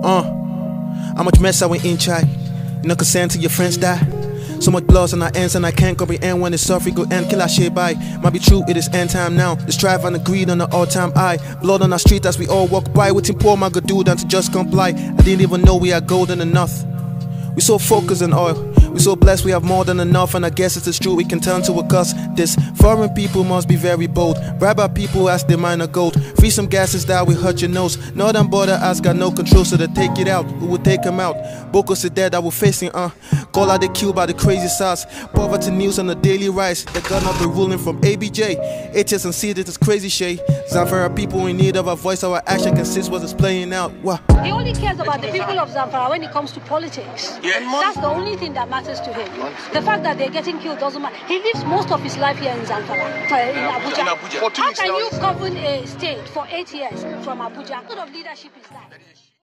How much mess I went in chai. You no consent till your friends die. So much blood on our ends and I can't comprehend when it's suffering go end. Kill our shit by. Might be true, it is end time now. The strife and the greed on the all-time high. Blood on our street as we all walk by. What poor man could do than to just comply. I didn't even know we had golden enough. We so focused on oil. We so blessed we have more than enough. And I guess it is true we can turn to a cuss. This foreign people must be very bold. Bribe our people as they mine a gold. Free some gases that will hurt your nose. Northern border has got no control, so they take it out. Who will take them out? Bocos are dead that we're facing, Call out the kill by the crazy sauce. Poverty news on the daily rise. They're gonna be ruling from ABJ. HS and see that it's crazy shade. Zamfara people in need of a voice. Our action consists what is playing out. Wow. He only cares about the people of Zamfara when it comes to politics. Yes. That's the only thing that matters to him. The fact that they're getting killed doesn't matter. He lives most of his life here in Zamfara, in Abuja. For 2 How weeks can now. you govern a state for 8 years from Abuja? What kind of leadership is that?